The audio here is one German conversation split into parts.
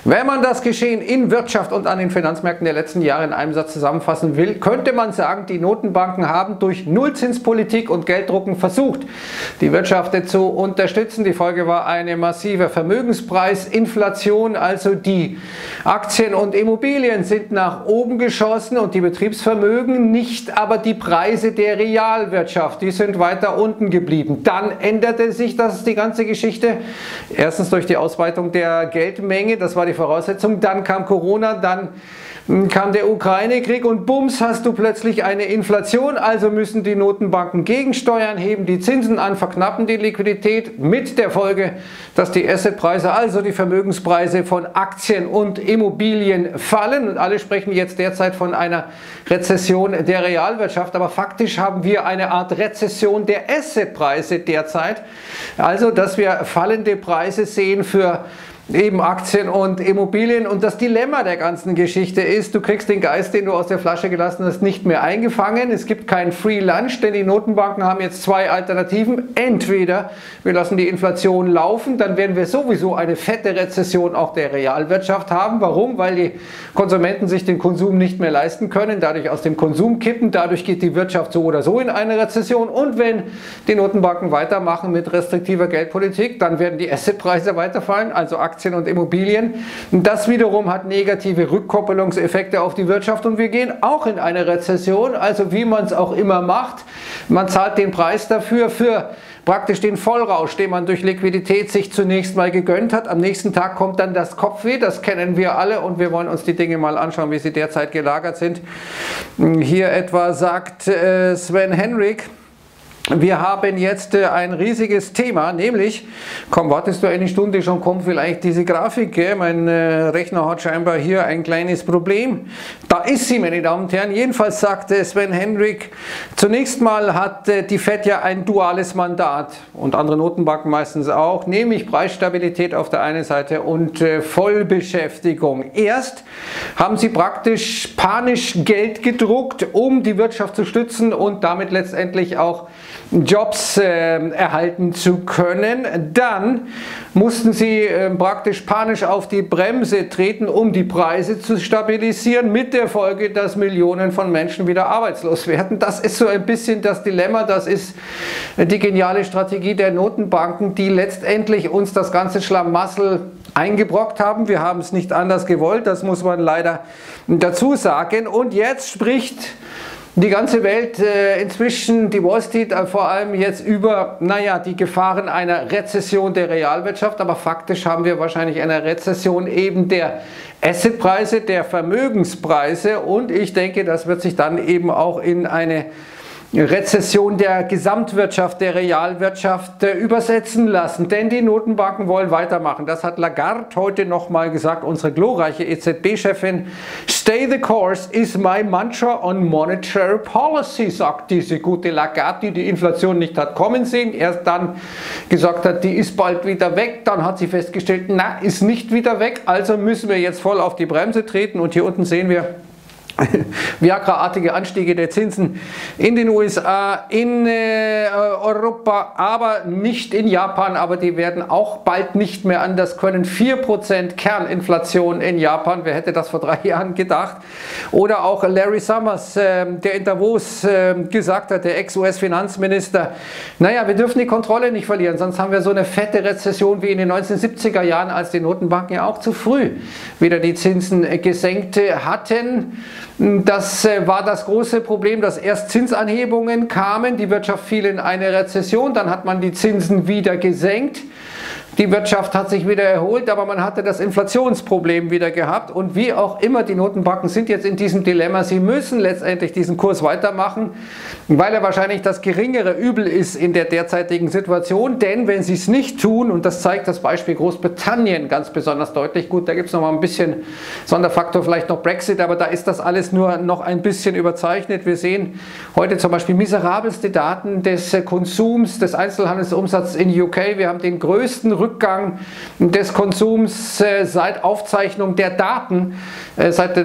Wenn man das Geschehen in Wirtschaft und an den Finanzmärkten der letzten Jahre in einem Satz zusammenfassen will, könnte man sagen, die Notenbanken haben durch Nullzinspolitik und Gelddrucken versucht, die Wirtschaft zu unterstützen. Die Folge war eine massive Vermögenspreisinflation, also die Aktien und Immobilien sind nach oben geschossen und die Betriebsvermögen nicht, aber die Preise der Realwirtschaft, die sind weiter unten geblieben. Dann änderte sich die ganze Geschichte, erstens durch die Ausweitung der Geldmenge, das war die Voraussetzung, dann kam Corona, dann kam der Ukraine-Krieg und bums hast du plötzlich eine Inflation, also müssen die Notenbanken gegensteuern, heben die Zinsen an, verknappen die Liquidität mit der Folge, dass die Assetpreise, also die Vermögenspreise von Aktien und Immobilien fallen und alle sprechen jetzt derzeit von einer Rezession der Realwirtschaft, aber faktisch haben wir eine Art Rezession der Assetpreise derzeit, also dass wir fallende Preise sehen für eben Aktien und Immobilien und das Dilemma der ganzen Geschichte ist, du kriegst den Geist, den du aus der Flasche gelassen hast, nicht mehr eingefangen. Es gibt kein Free Lunch, denn die Notenbanken haben jetzt zwei Alternativen. Entweder wir lassen die Inflation laufen, dann werden wir sowieso eine fette Rezession auch der Realwirtschaft haben. Warum? Weil die Konsumenten sich den Konsum nicht mehr leisten können, dadurch aus dem Konsum kippen, dadurch geht die Wirtschaft so oder so in eine Rezession und wenn die Notenbanken weitermachen mit restriktiver Geldpolitik, dann werden die Assetpreise weiterfallen, also Aktien und Immobilien. Das wiederum hat negative Rückkoppelungseffekte auf die Wirtschaft und wir gehen auch in eine Rezession, also wie man es auch immer macht. Man zahlt den Preis dafür, für praktisch den Vollrausch, den man durch Liquidität sich zunächst mal gegönnt hat. Am nächsten Tag kommt dann das Kopfweh, das kennen wir alle und wir wollen uns die Dinge mal anschauen, wie sie derzeit gelagert sind. Hier etwa sagt Sven Henrik, wir haben jetzt ein riesiges Thema, nämlich, komm, wartest du eine Stunde, schon kommt vielleicht diese Grafik, gell? Mein Rechner hat scheinbar hier ein kleines Problem. Da ist sie, meine Damen und Herren. Jedenfalls sagte Sven Henrik, zunächst mal hat die FED ja ein duales Mandat und andere Notenbanken meistens auch, nämlich Preisstabilität auf der einen Seite und Vollbeschäftigung. Erst haben sie praktisch panisch Geld gedruckt, um die Wirtschaft zu stützen und damit letztendlich auch Jobs erhalten zu können. Dann mussten sie praktisch panisch auf die Bremse treten, um die Preise zu stabilisieren, mit der Folge, dass Millionen von Menschen wieder arbeitslos werden. Das ist so ein bisschen das Dilemma, das ist die geniale Strategie der Notenbanken, die letztendlich uns das ganze Schlamassel eingebrockt haben. Wir haben es nicht anders gewollt, das muss man leider dazu sagen. Und jetzt spricht die ganze Welt, inzwischen die Wall Street vor allem jetzt über, naja, die Gefahren einer Rezession der Realwirtschaft, aber faktisch haben wir wahrscheinlich eine Rezession eben der Assetpreise, der Vermögenspreise und ich denke, das wird sich dann eben auch in eine Rezession der Gesamtwirtschaft, der Realwirtschaft übersetzen lassen, denn die Notenbanken wollen weitermachen. Das hat Lagarde heute nochmal gesagt, unsere glorreiche EZB-Chefin. Stay the course is my mantra on monetary policy, sagt diese gute Lagarde, die die Inflation nicht hat kommen sehen. Erst dann gesagt hat, die ist bald wieder weg. Dann hat sie festgestellt, na, ist nicht wieder weg. Also müssen wir jetzt voll auf die Bremse treten. Und hier unten sehen wir Viagra-artige Anstiege der Zinsen in den USA, in Europa, aber nicht in Japan, aber die werden auch bald nicht mehr anders können. 4% Kerninflation in Japan, wer hätte das vor 3 Jahren gedacht? Oder auch Larry Summers, der in Davos gesagt hat, der Ex-US-Finanzminister, naja, wir dürfen die Kontrolle nicht verlieren, sonst haben wir so eine fette Rezession wie in den 1970er Jahren, als die Notenbanken ja auch zu früh wieder die Zinsen gesenkt hatten. Das war das große Problem, dass erst Zinsanhebungen kamen, die Wirtschaft fiel in eine Rezession, dann hat man die Zinsen wieder gesenkt. Die Wirtschaft hat sich wieder erholt, aber man hatte das Inflationsproblem wieder gehabt und wie auch immer, die Notenbanken sind jetzt in diesem Dilemma, sie müssen letztendlich diesen Kurs weitermachen, weil er wahrscheinlich das geringere Übel ist in der derzeitigen Situation, denn wenn sie es nicht tun, und das zeigt das Beispiel Großbritannien ganz besonders deutlich, gut, da gibt es noch mal ein bisschen Sonderfaktor, vielleicht noch Brexit, aber da ist das alles nur noch ein bisschen überzeichnet. Wir sehen heute zum Beispiel miserabelste Daten des Konsums, des Einzelhandelsumsatzes in UK, wir haben den größten Rückgang des Konsums seit Aufzeichnung der Daten seit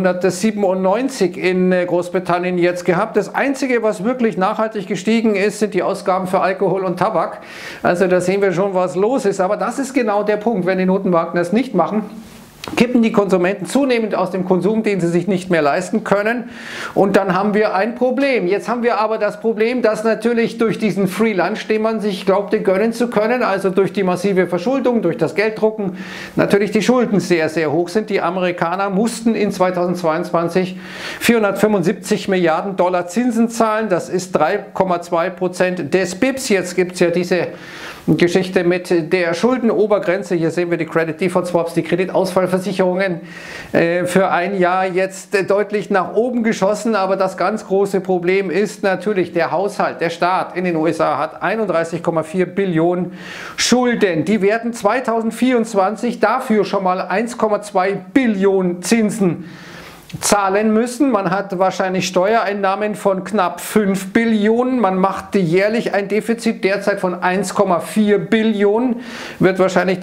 1997 in Großbritannien jetzt gehabt. Das Einzige, was wirklich nachhaltig gestiegen ist, sind die Ausgaben für Alkohol und Tabak. Also da sehen wir schon, was los ist. Aber das ist genau der Punkt, wenn die Notenbanken das nicht machen, kippen die Konsumenten zunehmend aus dem Konsum, den sie sich nicht mehr leisten können, und dann haben wir ein Problem. Jetzt haben wir aber das Problem, dass natürlich durch diesen Free Lunch, den man sich glaubte gönnen zu können, also durch die massive Verschuldung, durch das Gelddrucken, natürlich die Schulden sehr, sehr hoch sind. Die Amerikaner mussten in 2022 475 Milliarden Dollar Zinsen zahlen, das ist 3,2% des BIPs. Jetzt gibt es ja diese Geschichte mit der Schuldenobergrenze. Hier sehen wir die Credit Default Swaps, die Kreditausfallversicherungen für ein Jahr jetzt deutlich nach oben geschossen. Aber das ganz große Problem ist natürlich der Haushalt. Der Staat in den USA hat 31,4 Billionen Schulden. Die werden 2024 dafür schon mal 1,2 Billionen Zinsen zahlen müssen. Man hat wahrscheinlich Steuereinnahmen von knapp 5 Billionen. Man macht jährlich ein Defizit derzeit von 1,4 Billionen. Wird wahrscheinlich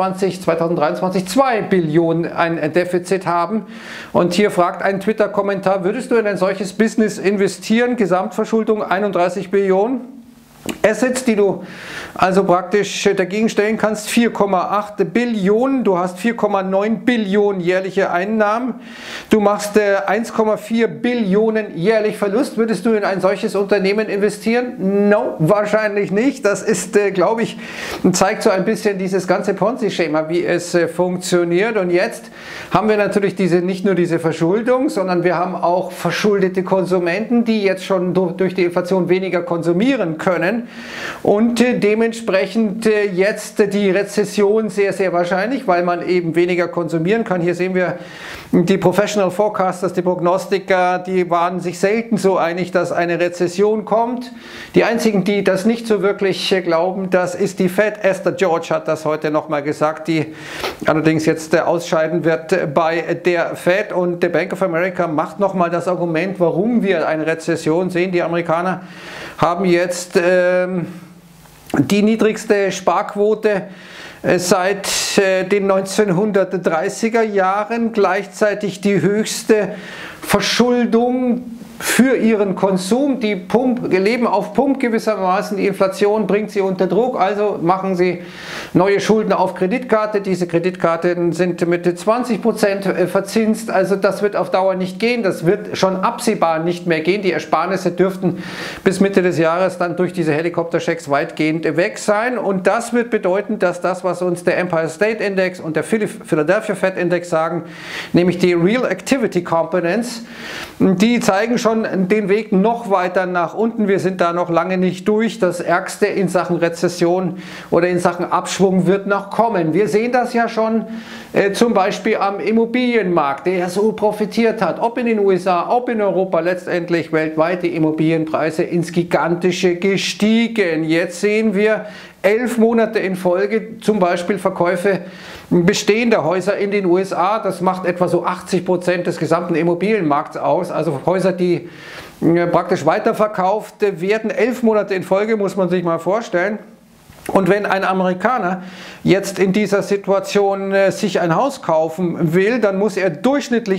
2023 2 Billionen ein Defizit haben. Und hier fragt ein Twitter-Kommentar, würdest du in ein solches Business investieren? Gesamtverschuldung 31 Billionen. Assets, die du also praktisch dagegen stellen kannst, 4,8 Billionen, du hast 4,9 Billionen jährliche Einnahmen, du machst 1,4 Billionen jährlich Verlust. Würdest du in ein solches Unternehmen investieren? No, wahrscheinlich nicht. Das ist, glaube ich, zeigt so ein bisschen dieses ganze Ponzi-Schema, wie es funktioniert. Und jetzt haben wir natürlich nicht nur diese Verschuldung, sondern wir haben auch verschuldete Konsumenten, die jetzt schon durch die Inflation weniger konsumieren können. Und dementsprechend jetzt die Rezession sehr, sehr wahrscheinlich, weil man eben weniger konsumieren kann. Hier sehen wir die Professional Forecasters, die Prognostiker, die waren sich selten so einig, dass eine Rezession kommt. Die einzigen, die das nicht so wirklich glauben, das ist die Fed. Esther George hat das heute nochmal gesagt, die allerdings jetzt ausscheiden wird bei der Fed. Und der Bank of America macht nochmal das Argument, warum wir eine Rezession sehen. Die Amerikaner haben jetzt die niedrigste Sparquote seit den 1930er Jahren, gleichzeitig die höchste Verschuldung für ihren Konsum. Die leben auf Pump gewissermaßen, die Inflation bringt sie unter Druck, also machen sie neue Schulden auf Kreditkarte. Diese Kreditkarten sind mit 20% verzinst, also das wird auf Dauer nicht gehen, das wird schon absehbar nicht mehr gehen. Die Ersparnisse dürften bis Mitte des Jahres dann durch diese Helikopterschecks weitgehend weg sein, und das wird bedeuten, dass das, was uns der Empire State Index und der Philadelphia Fed Index sagen, nämlich die Real Activity Components, die zeigen schon den Weg noch weiter nach unten. Wir sind da noch lange nicht durch. Das Ärgste in Sachen Rezession oder in Sachen Abschwung wird noch kommen. Wir sehen das ja schon zum Beispiel am Immobilienmarkt, der ja so profitiert hat, ob in den USA, ob in Europa, letztendlich weltweit die Immobilienpreise ins Gigantische gestiegen. Jetzt sehen wir 11 Monate in Folge zum Beispiel Verkäufe bestehender Häuser in den USA. Das macht etwa so 80% des gesamten Immobilienmarkts aus. Also Häuser, die praktisch weiterverkauft werden. 11 Monate in Folge, muss man sich mal vorstellen. Und wenn ein Amerikaner jetzt in dieser Situation sich ein Haus kaufen will, dann muss er durchschnittlich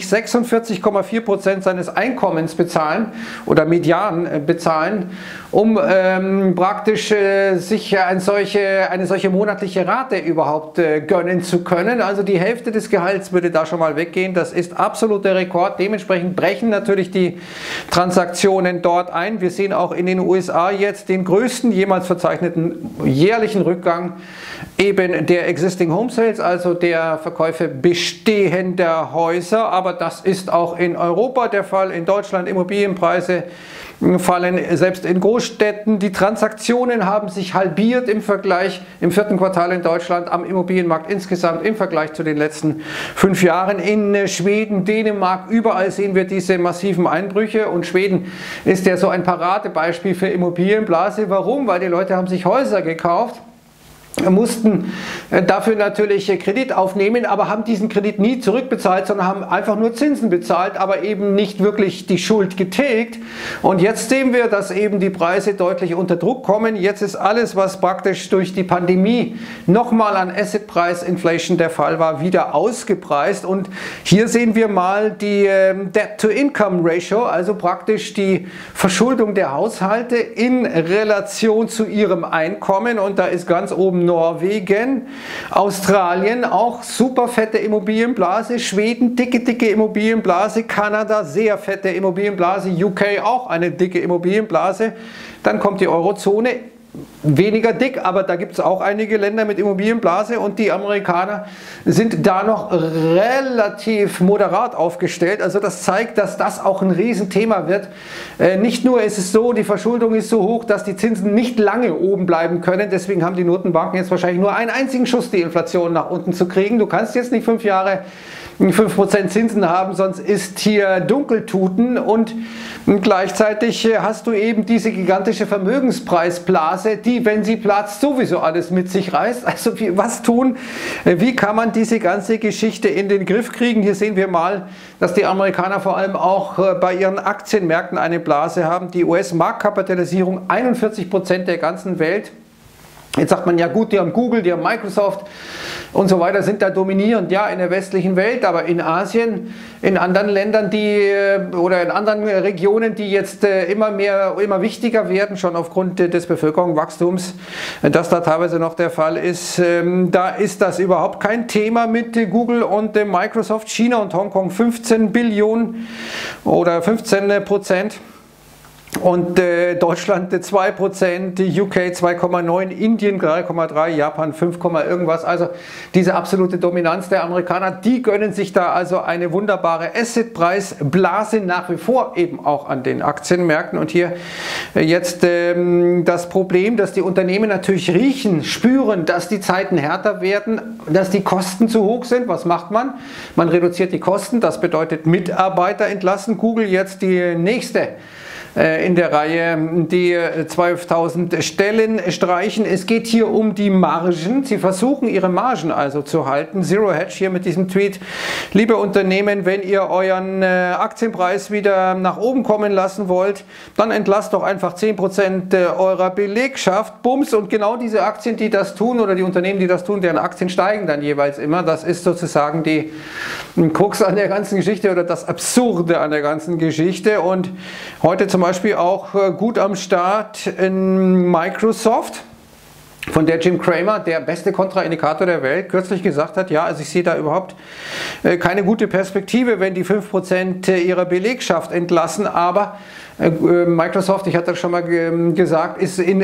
46,4% seines Einkommens bezahlen oder Median bezahlen, um praktisch sich eine solche monatliche Rate überhaupt gönnen zu können. Also die Hälfte des Gehalts würde da schon mal weggehen. Das ist absoluter Rekord. Dementsprechend brechen natürlich die Transaktionen dort ein. Wir sehen auch in den USA jetzt den größten jemals verzeichneten jährlichen Rückgang eben der Existing Home Sales, also der Verkäufe bestehender Häuser. Aber das ist auch in Europa der Fall, in Deutschland. Immobilienpreise fallen selbst in Großstädten. Die Transaktionen haben sich halbiert im Vergleich im 4. Quartal in Deutschland am Immobilienmarkt insgesamt im Vergleich zu den letzten 5 Jahren. In Schweden, Dänemark, überall sehen wir diese massiven Einbrüche, und Schweden ist ja so ein Paradebeispiel für Immobilienblase. Warum? Weil die Leute haben sich Häuser gekauft, mussten dafür natürlich Kredit aufnehmen, aber haben diesen Kredit nie zurückbezahlt, sondern haben einfach nur Zinsen bezahlt, aber eben nicht wirklich die Schuld getilgt. Und jetzt sehen wir, dass eben die Preise deutlich unter Druck kommen. Jetzt ist alles, was praktisch durch die Pandemie nochmal an Asset-Price-Inflation der Fall war, wieder ausgepreist. Und hier sehen wir mal die Debt-to-Income-Ratio, also praktisch die Verschuldung der Haushalte in Relation zu ihrem Einkommen. Und da ist ganz oben Norwegen, Australien, auch super fette Immobilienblase, Schweden, dicke Immobilienblase, Kanada, sehr fette Immobilienblase, UK auch eine dicke Immobilienblase, dann kommt die Eurozone, weniger dick, aber da gibt es auch einige Länder mit Immobilienblase und die Amerikaner sind da noch relativ moderat aufgestellt. Also das zeigt, dass das auch ein Riesenthema wird. Nicht nur ist es so, die Verschuldung ist so hoch, dass die Zinsen nicht lange oben bleiben können. Deswegen haben die Notenbanken jetzt wahrscheinlich nur einen einzigen Schuss, die Inflation nach unten zu kriegen. Du kannst jetzt nicht 5 Jahre 5% Zinsen haben, sonst ist hier Dunkeltuten und gleichzeitig hast du eben diese gigantische Vermögenspreisblase, die, wenn sie platzt, sowieso alles mit sich reißt. Also was tun? Wie kann man diese ganze Geschichte in den Griff kriegen? Hier sehen wir mal, dass die Amerikaner vor allem auch bei ihren Aktienmärkten eine Blase haben. Die US-Marktkapitalisierung 41% der ganzen Welt. Jetzt sagt man, ja gut, die haben Google, die haben Microsoft und so weiter, sind da dominierend, ja, in der westlichen Welt, aber in Asien, in anderen Ländern, oder in anderen Regionen, die jetzt immer wichtiger werden, schon aufgrund des Bevölkerungswachstums, das da teilweise noch der Fall ist, da ist das überhaupt kein Thema mit Google und Microsoft. China und Hongkong 15 Billionen oder 15%. Und Deutschland 2%, UK 2,9%, Indien 3,3%, Japan 5, irgendwas. Also diese absolute Dominanz der Amerikaner, die gönnen sich da also eine wunderbare Assetpreisblase nach wie vor eben auch an den Aktienmärkten. Und hier jetzt das Problem, dass die Unternehmen natürlich riechen, spüren, dass die Zeiten härter werden, dass die Kosten zu hoch sind. Was macht man? Man reduziert die Kosten, das bedeutet Mitarbeiter entlassen. Google jetzt die nächste in der Reihe, die 12.000 Stellen streichen. Es geht hier um die Margen. Sie versuchen ihre Margen also zu halten. Zero Hedge hier mit diesem Tweet. Liebe Unternehmen, wenn ihr euren Aktienpreis wieder nach oben kommen lassen wollt, dann entlasst doch einfach 10% eurer Belegschaft. Bums. Und genau diese Aktien, die das tun, oder die Unternehmen, die das tun, deren Aktien steigen dann jeweils immer. Das ist sozusagen die Krux an der ganzen Geschichte oder das Absurde an der ganzen Geschichte. Und heute zum Beispiel auch gut am Start in Microsoft, von der Jim Cramer, der beste Kontraindikator der Welt, kürzlich gesagt hat, ja, also ich sehe da überhaupt keine gute Perspektive, wenn die 5% ihrer Belegschaft entlassen, aber Microsoft, ich hatte das schon mal gesagt, ist in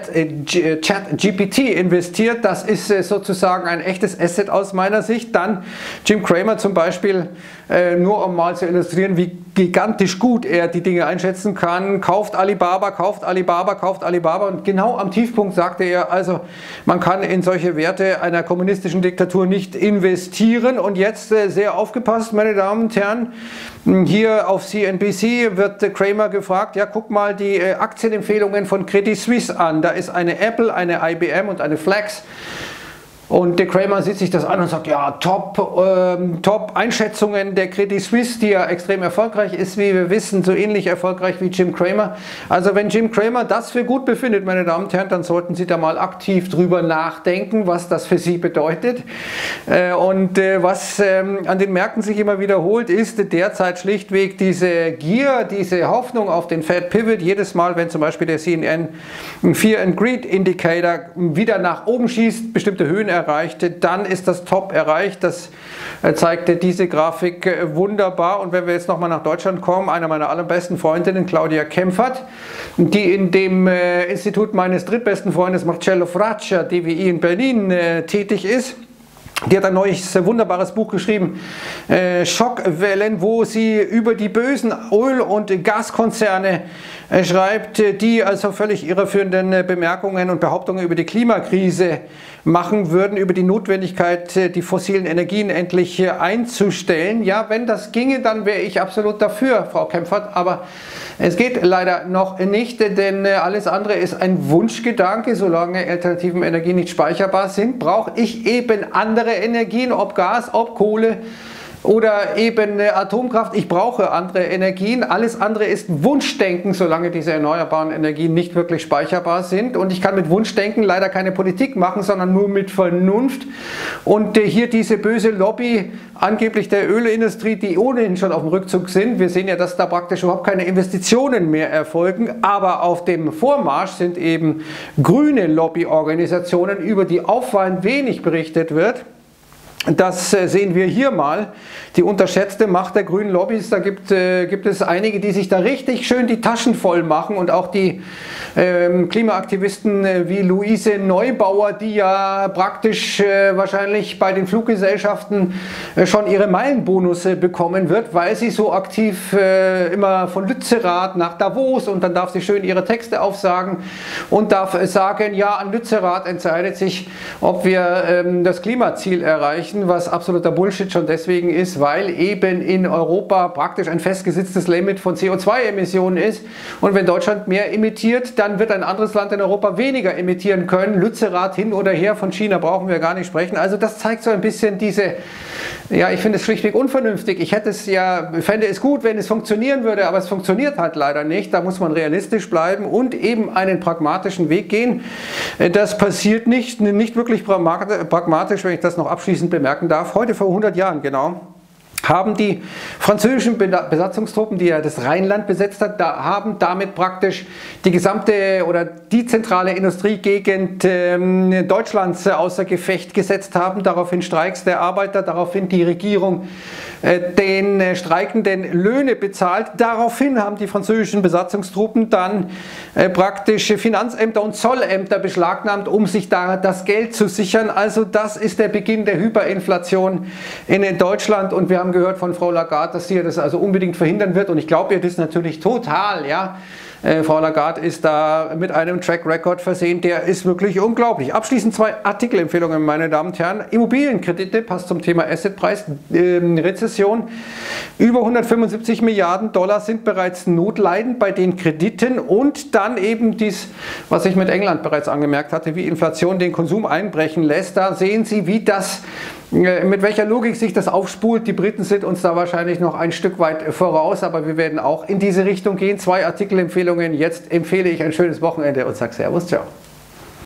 ChatGPT investiert. Das ist sozusagen ein echtes Asset aus meiner Sicht. Dann Jim Cramer zum Beispiel, nur um mal zu illustrieren, wie gigantisch gut er die Dinge einschätzen kann. Kauft Alibaba, kauft Alibaba, kauft Alibaba. Und genau am Tiefpunkt sagte er, also man kann in solche Werte einer kommunistischen Diktatur nicht investieren. Und jetzt sehr aufgepasst, meine Damen und Herren, hier auf CNBC wird Cramer gefragt, ja, guck mal die Aktienempfehlungen von Credit Suisse an. Da ist eine Apple, eine IBM und eine Flex. Und der Cramer sieht sich das an und sagt, ja, top Einschätzungen der Credit Suisse, die ja extrem erfolgreich ist, wie wir wissen, so ähnlich erfolgreich wie Jim Cramer. Also wenn Jim Cramer das für gut befindet, meine Damen und Herren, dann sollten Sie da mal aktiv drüber nachdenken, was das für Sie bedeutet. Was an den Märkten sich immer wiederholt, ist derzeit schlichtweg diese Gier, diese Hoffnung auf den Fed Pivot. Jedes Mal, wenn zum Beispiel der CNN Fear and Greed Indicator wieder nach oben schießt, bestimmte Höhen erreicht, dann ist das Top erreicht. Das zeigte diese Grafik wunderbar. Und wenn wir jetzt nochmal nach Deutschland kommen, einer meiner allerbesten Freundinnen, Claudia Kempfert, die in dem Institut meines drittbesten Freundes Marcello Fraccia, DWI in Berlin, tätig ist, die hat ein neues, wunderbares Buch geschrieben, Schockwellen, wo sie über die bösen Öl- und Gaskonzerne schreibt, die also völlig irreführenden Bemerkungen und Behauptungen über die Klimakrise machen würden, über die Notwendigkeit, die fossilen Energien endlich einzustellen. Ja, wenn das ginge, dann wäre ich absolut dafür, Frau Kempfert, aber es geht leider noch nicht, denn alles andere ist ein Wunschgedanke. Solange alternative Energien nicht speicherbar sind, brauche ich eben andere Energien, ob Gas, ob Kohle, Oder eben Atomkraft, ich brauche andere Energien. Alles andere ist Wunschdenken, solange diese erneuerbaren Energien nicht wirklich speicherbar sind. Und ich kann mit Wunschdenken leider keine Politik machen, sondern nur mit Vernunft. Und hier diese böse Lobby, angeblich der Ölindustrie, die ohnehin schon auf dem Rückzug sind. Wir sehen ja, dass da praktisch überhaupt keine Investitionen mehr erfolgen. Aber auf dem Vormarsch sind eben grüne Lobbyorganisationen, über die auffallend wenig berichtet wird. Das sehen wir hier mal, die unterschätzte Macht der grünen Lobbys. Da gibt es einige, die sich da richtig schön die Taschen voll machen, und auch die Klimaaktivisten wie Luise Neubauer, die ja praktisch wahrscheinlich bei den Fluggesellschaften schon ihre Meilenbonusse bekommen wird, weil sie so aktiv immer von Lützerath nach Davos, und dann darf sie schön ihre Texte aufsagen und darf sagen, ja, an Lützerath entscheidet sich, ob wir das Klimaziel erreichen, was absoluter Bullshit schon deswegen ist, weil eben in Europa praktisch ein festgesetztes Limit von CO2-Emissionen ist, und wenn Deutschland mehr emittiert, dann wird ein anderes Land in Europa weniger emittieren können. Lützerath hin oder her, von China brauchen wir gar nicht sprechen. Also das zeigt so ein bisschen diese, ja, ich finde es schlichtweg unvernünftig. Ich fände es gut, wenn es funktionieren würde, aber es funktioniert halt leider nicht. Da muss man realistisch bleiben und eben einen pragmatischen Weg gehen. Das passiert nicht wirklich pragmatisch, wenn ich das noch abschließend bemerken darf. Heute vor 100 Jahren genau haben die französischen Besatzungstruppen, die ja das Rheinland besetzt hat, haben damit praktisch die gesamte oder die zentrale Industriegegend Deutschlands außer Gefecht gesetzt haben. Daraufhin Streiks der Arbeiter, daraufhin die Regierung den Streikenden Löhne bezahlt. Daraufhin haben die französischen Besatzungstruppen dann praktisch Finanzämter und Zollämter beschlagnahmt, um sich da das Geld zu sichern. Also das ist der Beginn der Hyperinflation in Deutschland, und wir haben gehört von Frau Lagarde, dass sie das also unbedingt verhindern wird, und ich glaube ihr das natürlich total, ja. Frau Lagarde ist da mit einem Track Record versehen, der ist wirklich unglaublich. Abschließend 2 Artikelempfehlungen, meine Damen und Herren. Immobilienkredite, passt zum Thema Assetpreis, Rezession. Über 175 Milliarden Dollar sind bereits notleidend bei den Krediten, und dann eben dies, was ich mit England bereits angemerkt hatte, wie Inflation den Konsum einbrechen lässt. Da sehen Sie, wie das, mit welcher Logik sich das aufspult. Die Briten sind uns da wahrscheinlich noch ein Stück weit voraus, aber wir werden auch in diese Richtung gehen. 2 Artikelempfehlungen. Jetzt empfehle ich ein schönes Wochenende und sage Servus, ciao.